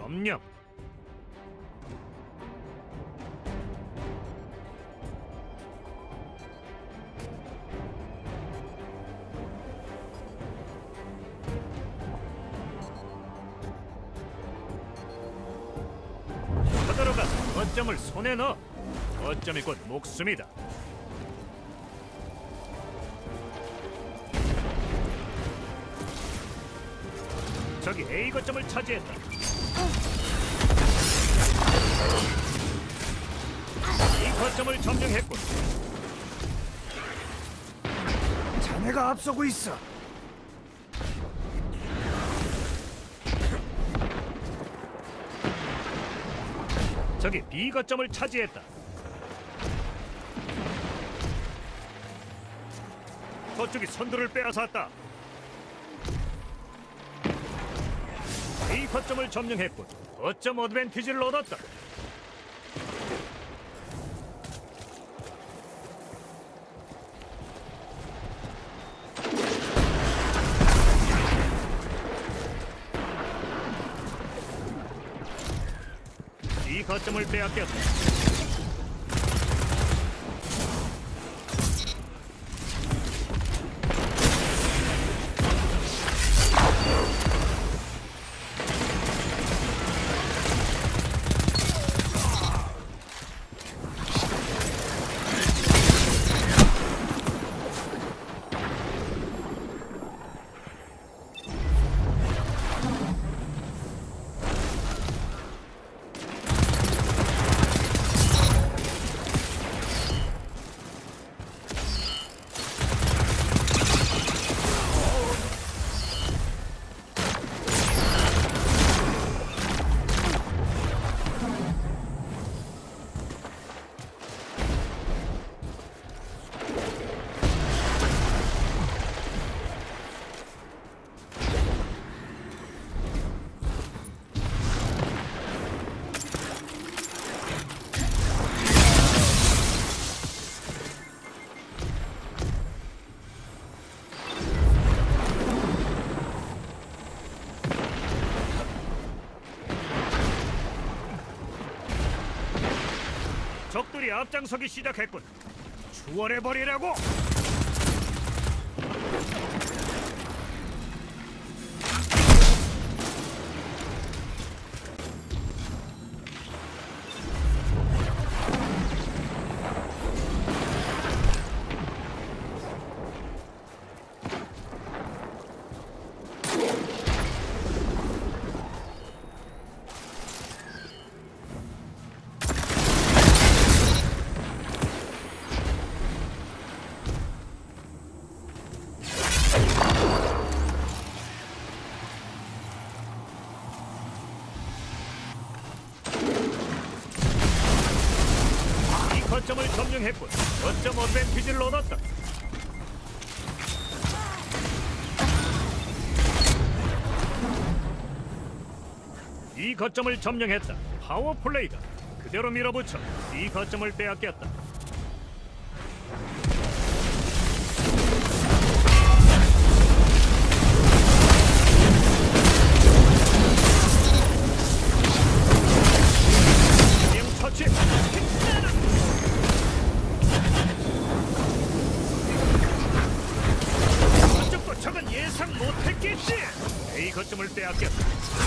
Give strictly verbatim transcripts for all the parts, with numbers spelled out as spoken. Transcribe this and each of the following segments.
점령. 쳐들어가서 거점을 손에 넣어. 거점이 곧 목숨이다. 저기 A 거점을 차지했다. 이 거점을 점령했군. 자네가 앞서고 있어. 저기 B 거점을 차지했다. 저쪽이 선두를 빼앗았다. A 거점을 점령했군. 거점 어드밴티지를 얻었다. 이 거점을 빼앗겼다. 적들이 앞장서기 시작했군. 추월해버리라고! 거점을 점령했군. 거점 어드밴티지를 얻었다. 이 거점을 점령했다. 파워플레이다. 그대로 밀어붙여. 이 거점을 빼앗겼다. 처치. 저쪽도 저건 예상 못했겠지. A 거점을 빼앗겼다.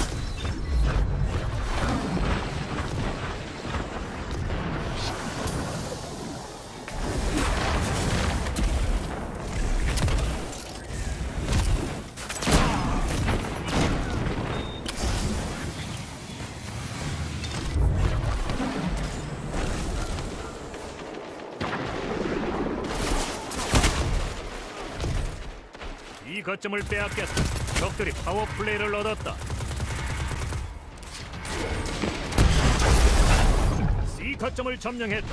이 거점을 빼앗겼다. 적들이 파워플레이를 얻었다. C 거점을 점령했다.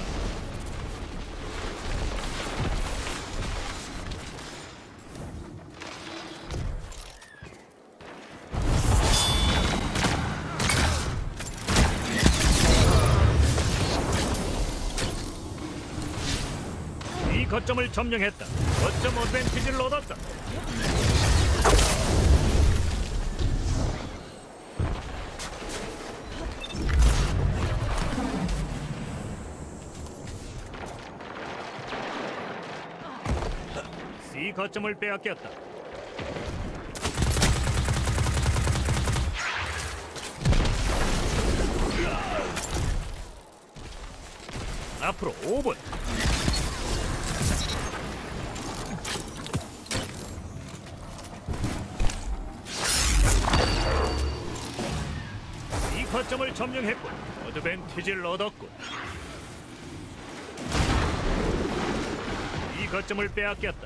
이 거점을 점령했다. 거점 어드밴티지를 얻었다. B 거점을 빼앗겼다. 앞으로 오 분. 이 거점을 점령했군. 어드밴티지를 얻었군. 이 거점을 빼앗겼다.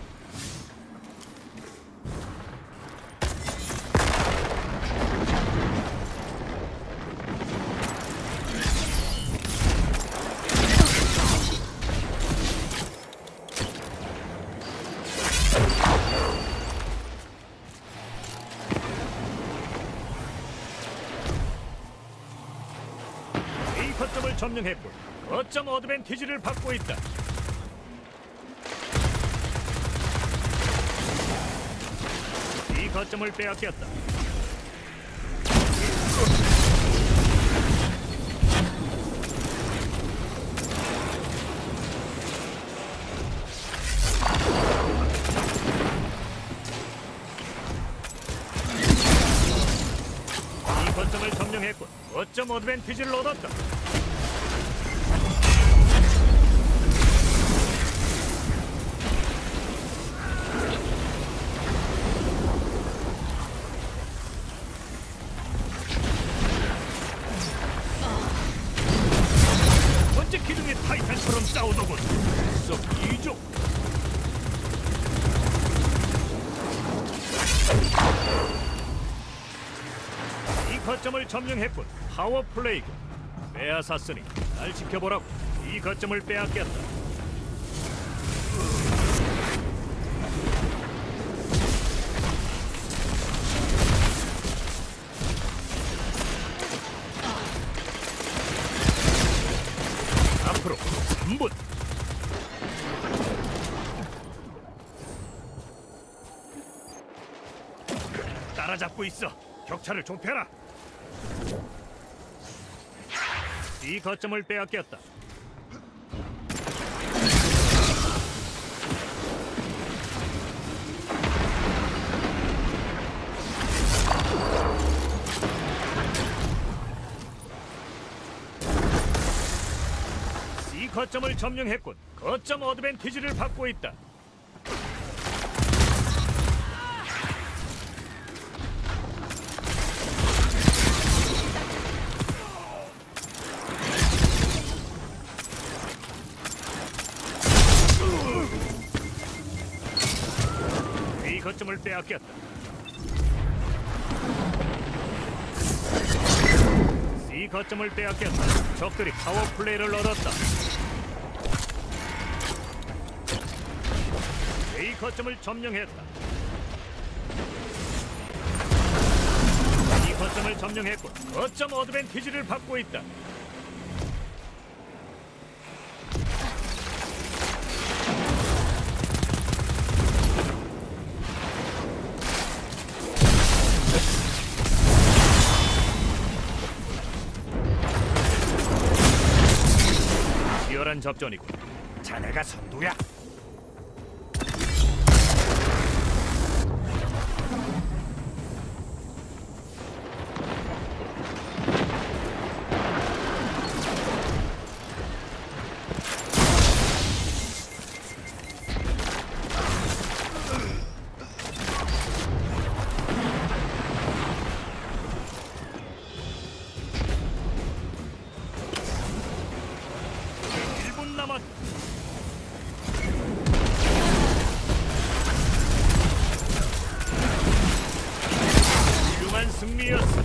이 거점을 점령했군. 거점 어드밴티지를 받고 있다. 이 거점을 빼앗겼다. 이 거점을 점령했군. 거점 어드밴티지를 얻었다. 번째 기둥이 타이탄처럼 싸우더군. 썩 이종. 이 거점을 점령했군. 파워 플레이군. 빼앗았으니 날 지켜보라고. 이 거점을 빼앗겼다. 앞으로 삼 분. 따라잡고 있어. 격차를 좁혀라. 이 거점을 빼앗겼다. 이 거점을 점령했군. 거점 어드밴티지를 받고 있다. 이 거점을 빼앗겼다. 이 거점을 빼앗겼다. 적들이 파워 플레이를 얻었다. 이 거점을 점령했다. 이 거점을 점령했고 거점 어드밴티지를 받고 있다. 치열한 접전이군. 자네가 선두야. 일 분 남았다. 훌륭한 승리였어.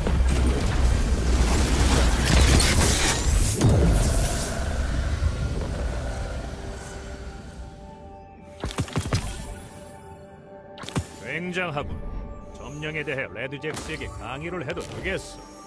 굉장하군. 점령에 대해 레드잭스에게 강의를 해도 되겠어.